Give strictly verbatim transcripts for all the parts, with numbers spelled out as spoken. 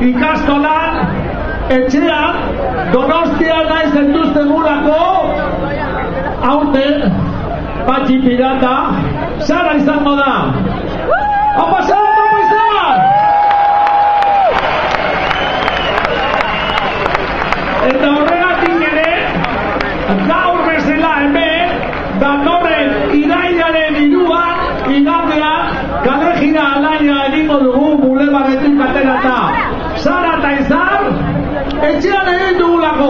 ikastolan, etxean, Donostia nahi zentuzten gurako, aurten, Patxi Pirata, Sara izango da. Hau pasada, hau izan! Eta horregatik ere, gaur bezala hemen, datorren irailaren hiruan, igandean, kalejira alaia egingo dugu bulebarretik aterata. Sara eta Izar, etxean egin dugulako.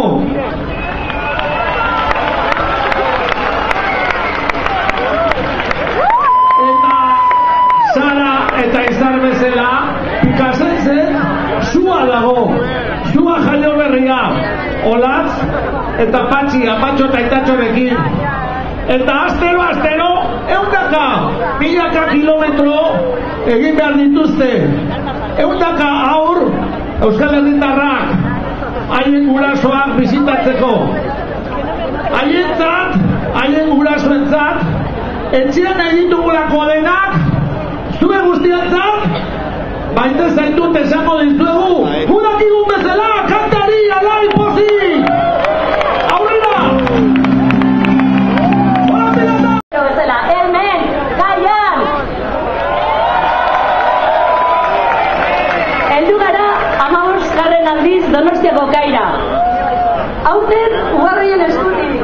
Eta Sara eta Izar bezala, Pikasentzen, sua dago. Sua jaio berria, Olatz eta Patxi, Apatxo eta Itatxorekin. Eta astero, astero, eundaka, milaka kilometro egin behar dituzte. Eundaka aur, Euskal Herritarrak, haien gurasoak bizitatzeko. Haientzat, haien gurasoentzat, etxean egin dugulako denak, zue guztientzat, baite zaitut esango dizuegu, gudakigun bezala, kantari, alai, pozik! Aurrera! Hola, pilota! Bezala, hemen, kaian! Heldu gara, hamabosgarren aldiz Donostiako kaira. Aurten, ugarrien eskutik.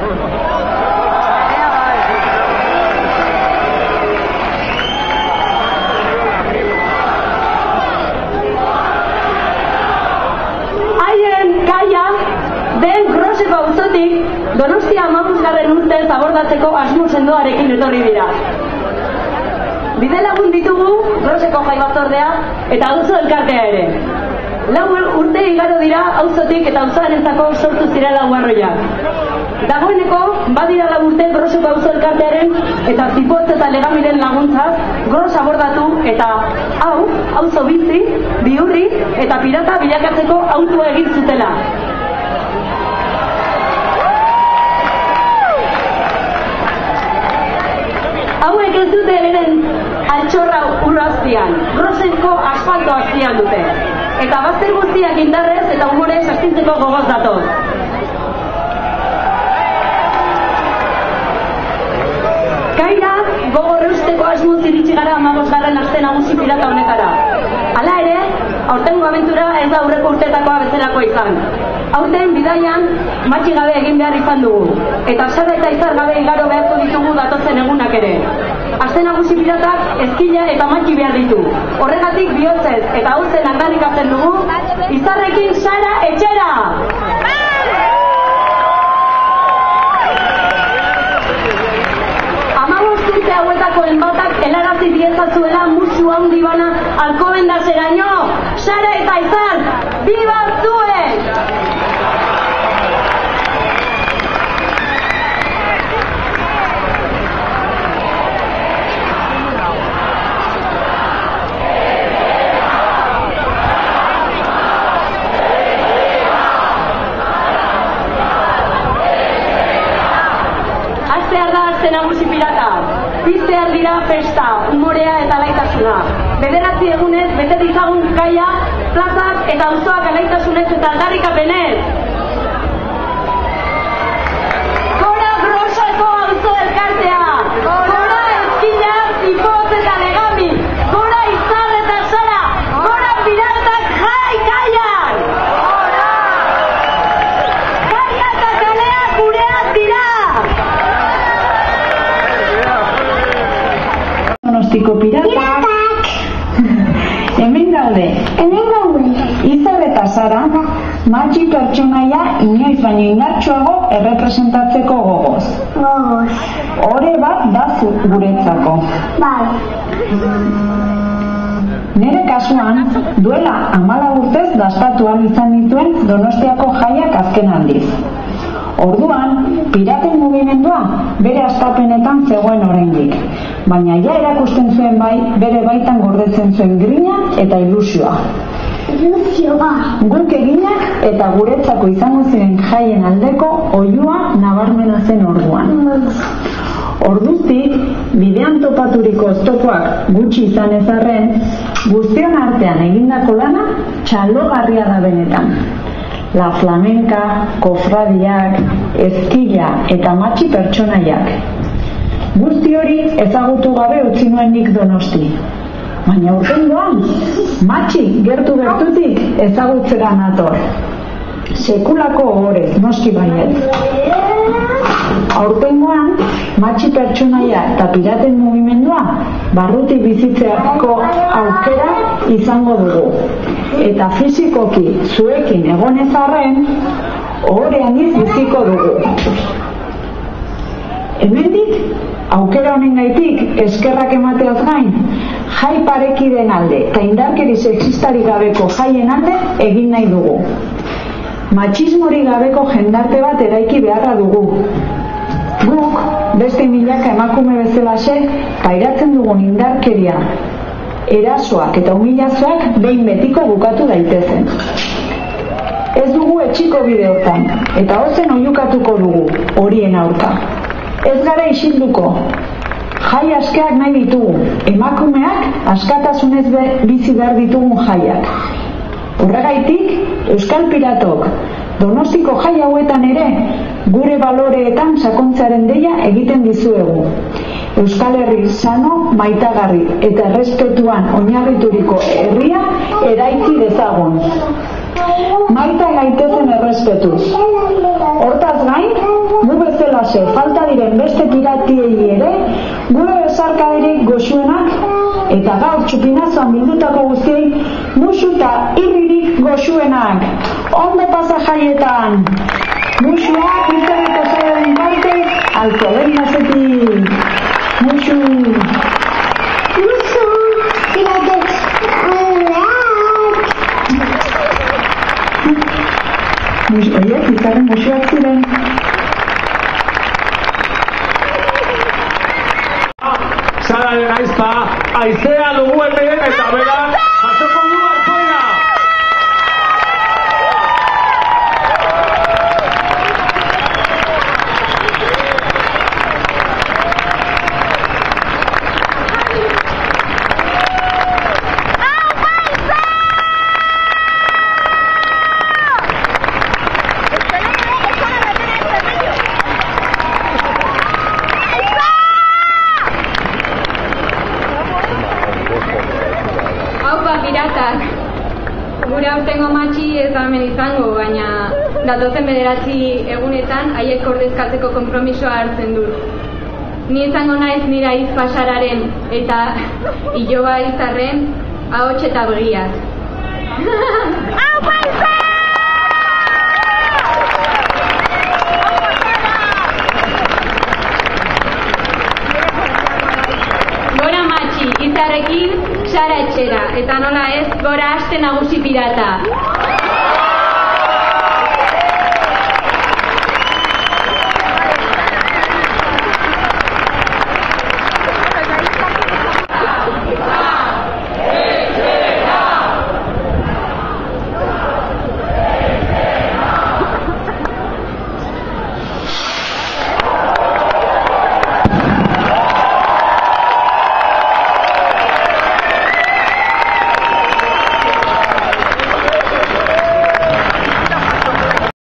Den Groseko auzotik Donostia hamabosgarren urtez abordatzeko asmo sendoarekin etorri dira. Bide lagun ditugu Groseko jai batzordea eta auzo elkartea ere. Lau urte igaro dira auzotik eta auzoarentzako sortu zirela uharroiak. Dagoeneko badira lau urte Groseko auzo elkartearen eta Zipotz eta Legamiren laguntzaz Gros abordatu eta hau auzo bizi, bihurri eta pirata bilakatzeko autua egin zutela. Hauek ez dute eren altxorra urraztian, Groseko asfalto aztian dute. Eta bazter guztiak indarrez eta humorez astintzeko gogoz datoz. Kaira, gogor eusteko asmoz iritsi gara hamabosgarren aste nagusi pirata honetara. Hala ere, aurtengo abentura ez da aurreko urtetakoa bezalakoa izan. Aurten bidaian matxi gabe egin behar izan dugu, eta Sara eta Izar gabe igaro beharko ditugu datozen egunak ere. Aste nagusi piratak ezkila eta matxi behar ditu. Horregatik bihotzez eta hautzen aldarrikatzen dugu, Izarrekin Sara etxera! Hamabost urte hauetako enbatak helarazi diezazuela musu handi bana Alkobendaseraino, Sara eta Izar, biba zuen! Aste nagusi pirata, piztear dira festa, humorea eta alaitasuna. Bederatzi egunez, bete ditzagun kaia, plazak eta auzoak alaitasunez eta aldarrikapenez. Gora Groseko auzo elkartea! Gora Ezkila, Zipotz eta Legami! Gora Izar eta Sara! Gora piratak jai kaian! Kaia eta kaleak gureak dira! Donostiko piratak! Hemen gaude! Hemen gaude! Izar eta Sara, matxi pertsonaia inoiz baino indartsuago errepresentatzeko gogoz. Gogoz. Ore bat da guretzako. Bai. Nere kasuan, duela hamalau urtez dastatu ahal izan dituen Donostiako jaiak azken aldiz. Orduan, piraten mugimendua bere hastapenetan zegoen oraindik, baina ja erakusten zuen bai bere baitan gordetzen zuen grina eta ilusioa. Ilusioa. Guk eginak eta guretzako izango ziren jaien aldeko oihua nabarmena zen orduan. Orduztik, bidean topaturiko oztopoak gutxi izan ez arren, guztion artean artean egindako lana txalogarria da benetan. La flamenka, kofradiak, ezkila eta matxi pertsonaiak. Guzti hori ezagutu gabe utzi nuen nik Donosti. Baina urtengoan, matxi gertu gertutik ezagutzera nator. Sekulako ohorez, noski baiet. Aurtengoan, matxi pertsonaia eta piraten mugimendua barrutik bizitzeako aukera izango dugu. Eta fisikoki zuekin egonez arren, ohore handiz biziko dugu. Hemendik, aukera honengaitik eskerrak emateaz gain, jai parekideen alde eta indarkeri sexistarik gabeko jaien alde egin nahi dugu. Matxismorik gabeko jendarte bat eraiki beharra dugu. Guk, beste milaka emakume bezalaxe, pairatzen dugun indarkeria, erasoak eta humilazioak behin betiko bukatu daitezen. Ez dugu etxiko bideotan, eta ozen oiukatuko dugu, horien aurka. Ez gara isilduko. Jai askeak nahi ditugu, emakumeak askatasunez bizi behar ditugun jaiak. Horregaitik, Euskal Piratok, Donostiko jai hauetan ere, gure baloreetan sakontzearen deia egiten dizuegu. Euskal Herri sano, maitagarri eta errespetuan oinarrituriko herria eraiki dezagun. Maita gaitezen errespetuz. Hortaz gain, gu bezalaxe falta diren beste piratiei ere, gure besarkaderik goxuenak eta gaur txupinazoan bildutako guztiei musu eta irririk goxuenak. Ondo pasa jaietan! Musuak izaneko zaiaren parte, alkoholen nazetik! Musu! Musu! Piratek! Musu, oiek, izaren musuak ziren. Sararen aizpa, aizea dugu hemen eta berak, jasoko du arkoia! Gure aurtengo matxi ez da hemen izango, baina datozen bederatzi egunetan haiek ordezkatzeko konpromisoa hartzen dut. Ni izango naiz nire aiz pasararen eta iloba izarren ahots eta begiak. Gora matxi, izarrekin, Sara etxera, eta nola ez, gora aste nagusi pirata.